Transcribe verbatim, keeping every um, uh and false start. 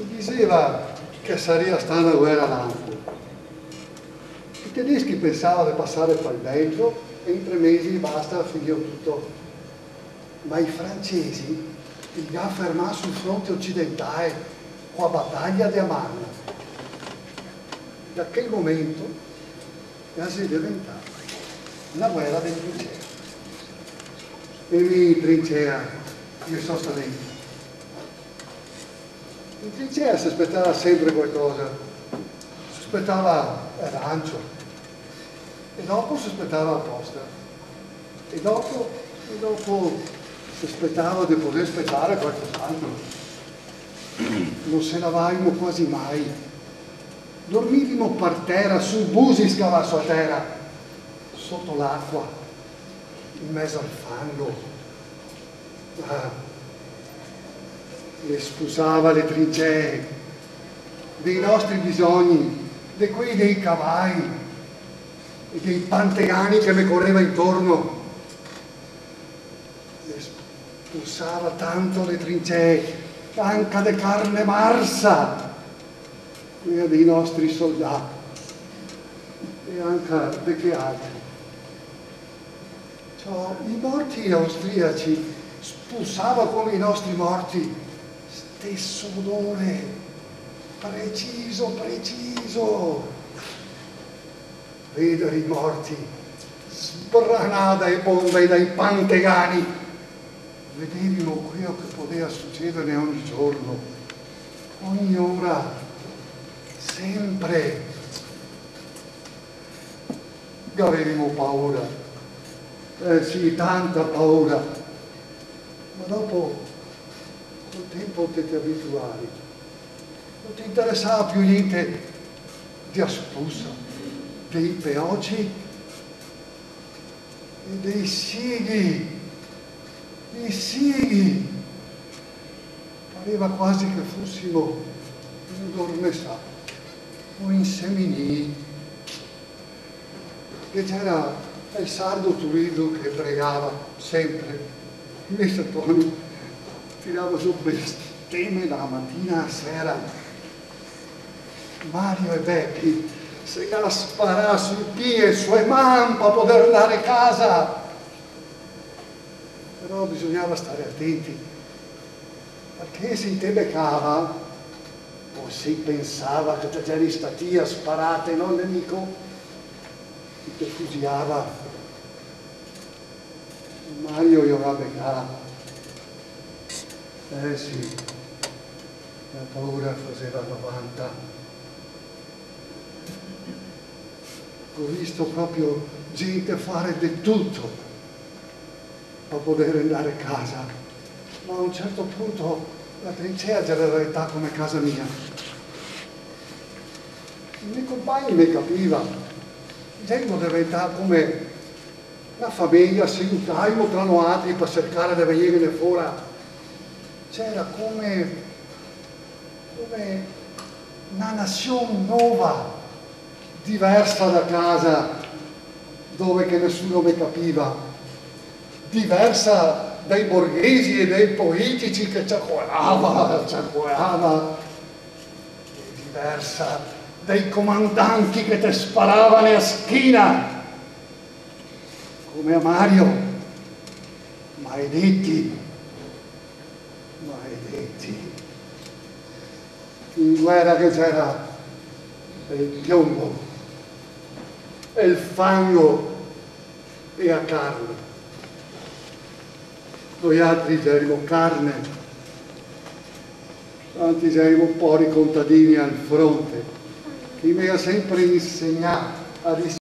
diceva che sarebbe stata una guerra lampo. I tedeschi pensavano di passare per Belgio e in tre mesi basta, finito tutto. Ma i francesi li ha fermati sul fronte occidentale con la battaglia di Amarna. Da quel momento è diventata una guerra delle trincee. E in trincea io sono stato lì. In trincea si aspettava sempre qualcosa, si aspettava arancio e dopo si aspettava apposta e dopo, e dopo si aspettava di poter aspettare qualcos'altro. Non se lavavamo quasi mai, dormivimo per terra, su busi scavato a terra, sotto l'acqua, in mezzo al fango. Ah. Le spusava le trincee dei nostri bisogni, di quei dei cavalli e dei pantegani che mi correva intorno. Le spusava tanto le trincee, anche di carne marsa, quella dei nostri soldati e anche di che altri. Cioè, i morti austriaci spulsava come i nostri morti, stesso odore, preciso, preciso. Vedere i morti sbranare dai bombe e dai pantegani, vedevamo quello che poteva succedere ogni giorno, ogni ora, sempre. Avevamo paura, eh sì, tanta paura, ma dopo col tempo te ti abituavi, non ti interessava più niente di aspuzza, dei peoci e dei sighi, dei sighi. Pareva quasi che fossimo indormessati o inseminiti, che c'era il sardo Turillo che pregava sempre, i sattoni tirava su bestemmie dalla mattina alla sera. Mario e Beppe se la sparava sui piedi, sue mani per poter andare a casa. Però bisognava stare attenti, perché se te beccava o se pensava che te eri stati a sparate, non nemico, ti fusiava. Mario io la beccava. Eh sì, la paura faceva novanta. Ho visto proprio gente fare di tutto per poter andare a casa, ma a un certo punto la trincea già era realtà come casa mia. I miei compagni mi capivano, Gengo diventava come una famiglia, si aiutavamo tra noi per cercare di venire fuori. C'era come, come una nazione nuova, diversa da casa, dove che nessuno mi capiva, diversa dai borghesi e dai politici che ciacquerava, ciacquerava, diversa dai comandanti che ti sparavano a schina, come a Mario, maledetti, maledetti. In guerra che c'era il piombo, e il fango e la carne. Noi altri c'erano carne, tanti c'erano un po' di contadini al fronte, che mi ha sempre insegnato a